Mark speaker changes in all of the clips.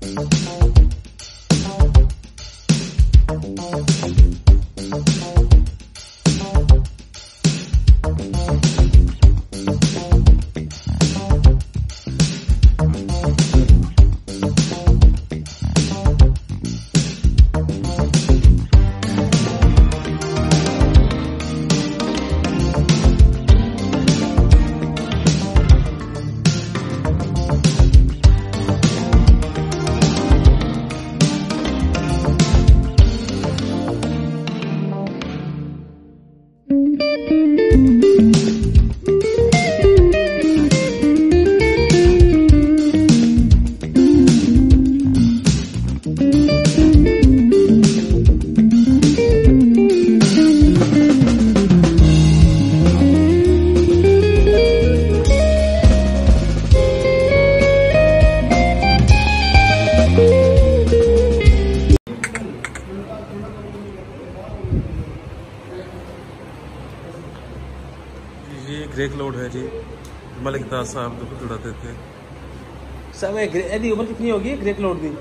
Speaker 1: Grey cloud है जी, मलिक अत्ता साहब को उड़ाते थे।
Speaker 2: सब एदी उम्र कितनी होगी ग्रे क्लाउड की?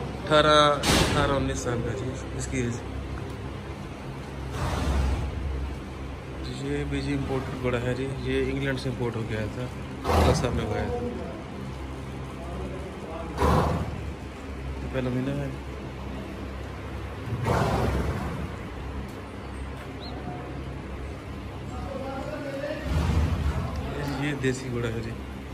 Speaker 1: 18-19 साल का जी इसकी एज। ये भी जी इम्पोर्टेड घोड़ा है जी, ये इंग्लैंड से इम्पोर्ट हो गया था, अब्दुल्ला साहब में गया था, पहला महीना है। ये देसी घोड़ा है जी।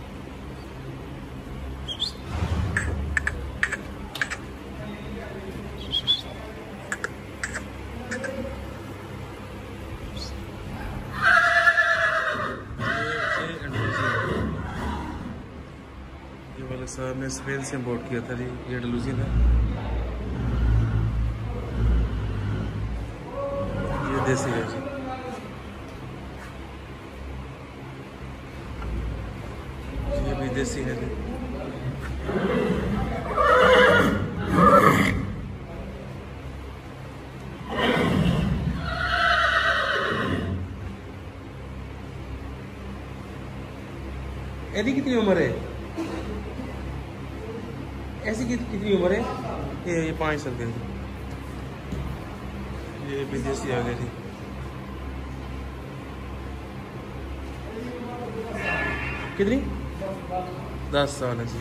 Speaker 1: ये वाले साहब ने स्पेन से इम्पोर्ट किया था जी, ये डलूजिन है। ये देसी है जी। ये भी देसी है जी।
Speaker 2: एदी कितनी उम्र है? ऐसी कितनी उम्र है?
Speaker 1: ये 5 साल के। ये विदेशी आ गए थे।
Speaker 2: कितनी?
Speaker 1: 10 साल है जी।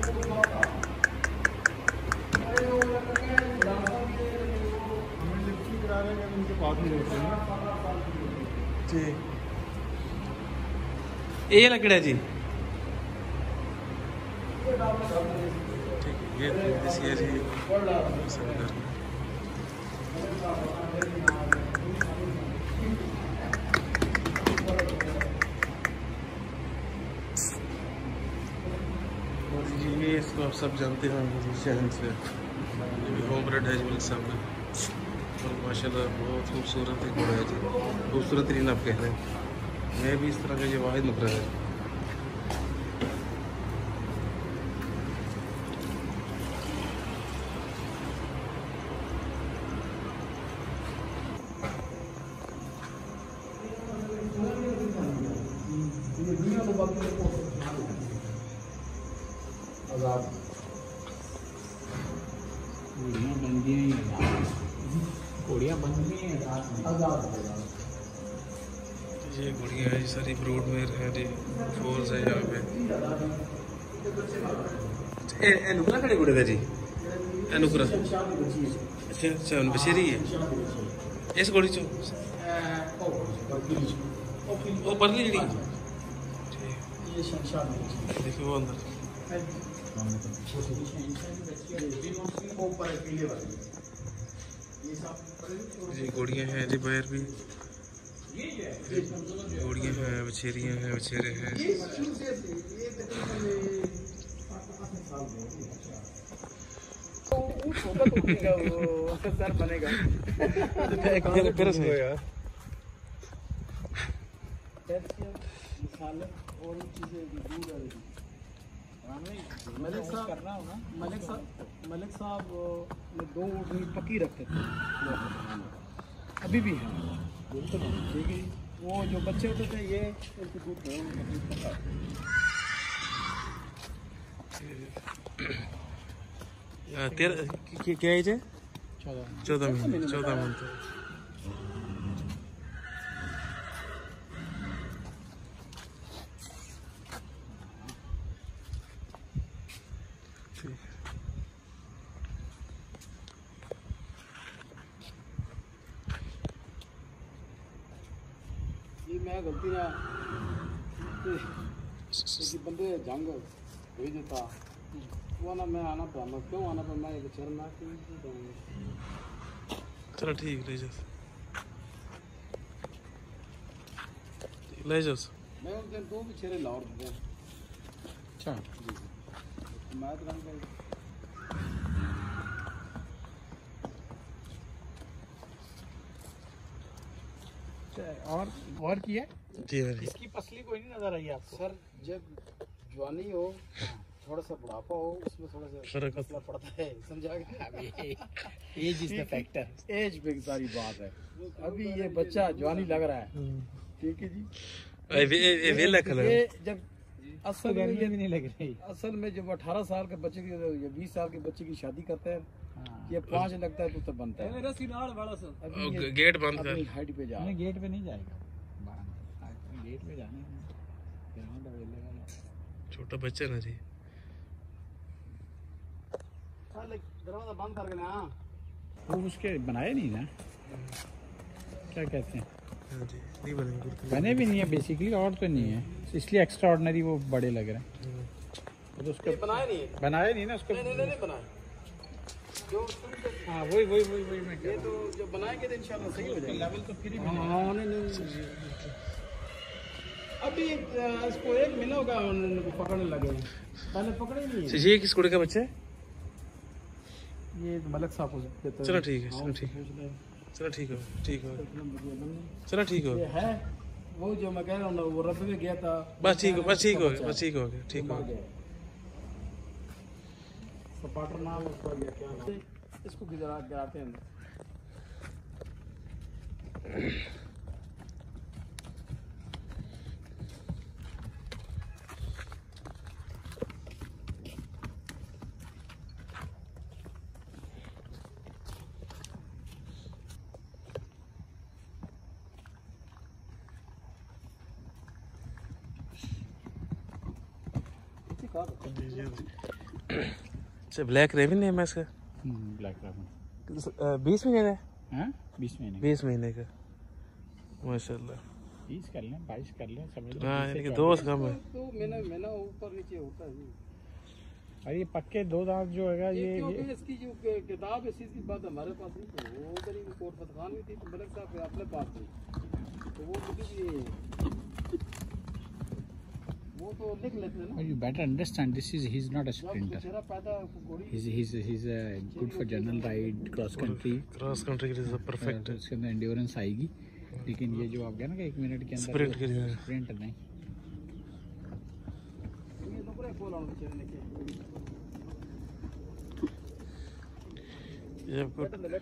Speaker 2: जी ये लकड़ा जी।
Speaker 1: ठीक है, ये विदेशी है जी। ये इसको आप सब जानते हैं शहर से। ये भी होम ब्रेड है जी मलिक साहब का, और माशाल्लाह बहुत खूबसूरत एक घोड़ा है जी, खूबसूरत तरीन आप कह रहे हैं। मैं भी इस तरह का ये वाहिद नखरा है। ये गुड़िया है जी, सारी ब्रूड में है जी, फोल्स है यहाँ पे।
Speaker 2: नुकरा खड़े गुड़े जी?
Speaker 1: नुकरा अच्छा अच्छा बछेरी है इस घोड़ी चो वो परली जी। देखिए वो अंदर जी घोड़ियाँ हैं जी, बाहर भी घोड़ियाँ हैं, बछेरियाँ हैं, बछेरे हैं।
Speaker 2: बनेगा मलिक साहब ने 2 ऊँटनी पक्की रखते थे, अभी भी है। ठीक है, वो जो बच्चे होते थे ये उनके दूध
Speaker 1: तेरह क्या एज है? 14 महीने 14 मंथ।
Speaker 2: ये मैं गलती ना बंदे जंग भेज देता वो ना मैं आना पड़ा, मैं क्यों आना पड़ा, मैं एक चरना
Speaker 1: चलो ठीक ले जाओ ले जाओ।
Speaker 2: मैं उस दिन दो भी चेहरे लाहौर दे। अच्छा मैं तो रंग और की है
Speaker 1: जी
Speaker 2: इसकी पसली कोई नहीं नजर आई आपको? सर जब जवानी हो थोड़ा सा बुढ़ापा हो उसमें थोड़ा सा फर्क पड़ता है, समझा गया? Age is the factor, age पे सारी बात है। अभी ये बच्चा जवानी लग रहा है, ठीक है जी। ये जब असल में ये भी नहीं लग रही, असल में जब 18 साल के बच्चे की या 20 साल के बच्चे की शादी करते हैं ये 5 लगता है तो तब बनता है।
Speaker 1: गेट बंद कर,
Speaker 2: हाइट पे जा, गेट पे नहीं जाएगा, गेट पे जाने
Speaker 1: छोटा बच्चा ना जी।
Speaker 2: दरवाजा बंद कर ना, वो उसके बनाए नहीं ना, क्या कहते हैं
Speaker 1: जी, नहीं बनेंगे,
Speaker 2: बने भी नहीं है बेसिकली, और तो नहीं है इसलिए एक्स्ट्रा ऑर्डिनरी वो बड़े लग रहे हैं। तो उसके बनाए नहीं ना उसको, नहीं बनाए जो, हाँ वही मैं ये तो जब बनाएंगे तो इंशाल्लाह सही हो जाएगा, लेवल तो फिर ही नहीं। अभी इसको एक मिला होगा पकड़ने लगे, पहले पकड़े नहीं।
Speaker 1: ये किस कुड़े का बच्चा है?
Speaker 2: ये मलक साहब हो सकते।
Speaker 1: चलो ठीक है, चलो ठीक है, चलो ठीक हो, ठीक हो, चलो ठीक हो।
Speaker 2: ये है वो जो मैं कह रहा हूँ ना, वो रब में गया था,
Speaker 1: बस ठीक हो, बस ठीक हो, बस ठीक हो गया, ठीक हो गया।
Speaker 2: सपाटर नाम उसका क्या नाम, इसको गिराते हैं।
Speaker 1: अच्छा ब्लैक रेविन है इसका?
Speaker 2: ब्लैक रेविन
Speaker 1: 20 महीने का है?
Speaker 2: 20 महीने
Speaker 1: 20 महीने का माशाल्लाह।
Speaker 2: 20 कर लें, 22 कर लें, समझ लो।
Speaker 1: हाँ यानी कि 2 कम है
Speaker 2: तो मैंने ऊपर नीचे होता है। और ये पक्के 2 दांत जो है ये इसकी जो किताब है इसकी बात हमारे पास नहीं, तो वो उधर ही कोर्ट फतखान में थी, तो मलिक साहब अपने पास थी, तो वो वो तो लिख लेते हैं ना। You better understand this is he's not a sprinter. He's good for general ride, cross country.
Speaker 1: Cross country के लिए परफेक्ट है।
Speaker 2: उसके अंदर एंड्योरेंस आएगी, लेकिन ये जो आप कह ना कि 1 मिनट के अंदर
Speaker 1: स्प्रिंट के लिए,
Speaker 2: स्प्रिंट नहीं। ये तो पूरा फॉलो ऑन चलने के
Speaker 1: ये आपको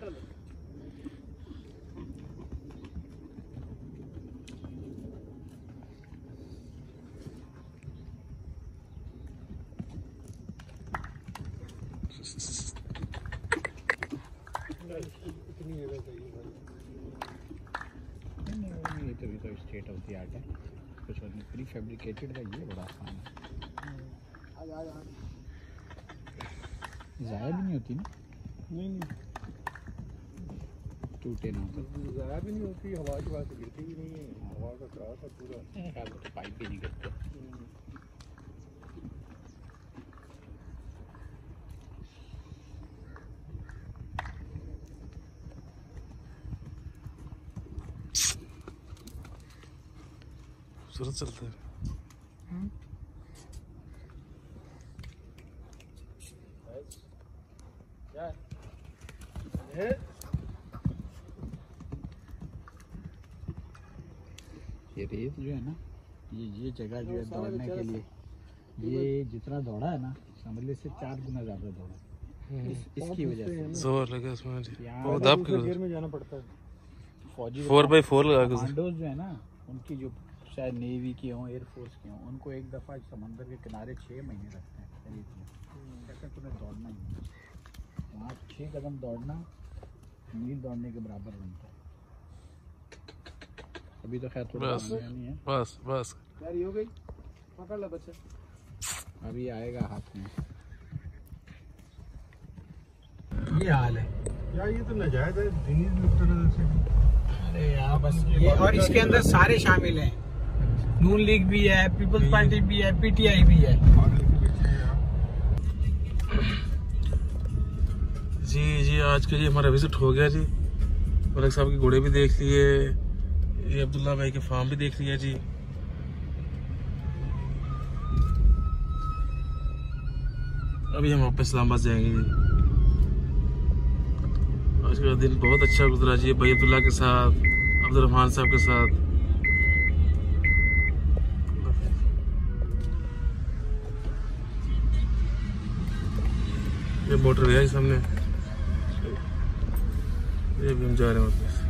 Speaker 2: तो स्टेट ऑफ द आर्ट है, कुछ प्री फैब्रिकेटेड का ये बड़ा आसान है, ज़ाया भी नहीं होती ना। नहीं टूटे ना तो ज़ाया भी नहीं होती, हवा की बात गिरती भी नहीं है, हवा का क्रॉस है पूरा, ख्याल तो पाइप भी नहीं गिरते।
Speaker 1: खूबसूरत चलता है।
Speaker 2: ये रेत जो है ना, ये जगह जो है दौड़ने के लिए, ये जितना दौड़ा है ना समझ लीजिए इससे 4 गुना ज्यादा दौड़ा, इसकी वजह से
Speaker 1: जोर लगा उसमें। वो दब के
Speaker 2: में जाना पड़ता है। फौजी
Speaker 1: 4x4 लगा के
Speaker 2: कमांडोज जो है ना, उनकी जो शायद नेवी की हों, एयरफोर्स की हों, उनको एक दफ़ा समंदर के किनारे 6 महीने रखते हैं, तुम्हें दौड़ना ही 5-6 कदम दौड़ना मील दौड़ने के बराबर बनता है। अभी तो खैर थोड़ा नहीं है।
Speaker 1: बस बस
Speaker 2: तैयारी हो गई, पकड़ ले बच्चा, अभी आएगा हाथ में। ये हाल है
Speaker 3: यार, ये तो नाजायज है से।
Speaker 2: अरे यार बस ये, और इसके अंदर सारे शामिल हैं, नून लीग भी है, पीपल्स पार्टी भी है, पीटीआई भी है।
Speaker 1: जी आज के लिए हमारा विजिट हो गया जी। मलिक साहब के घोड़े भी देख लिए, ये अब्दुल्ला भाई के फार्म भी देख लिया जी। अभी हम वापस इस्लामाबाद जाएंगे जी। आज का दिन बहुत अच्छा गुजरा जी, भाई अब्दुल्ला के साथ, अब्दुल साहब के साथ। ये मोटर है सामने, ये भी हम जा रहे हैं वापस।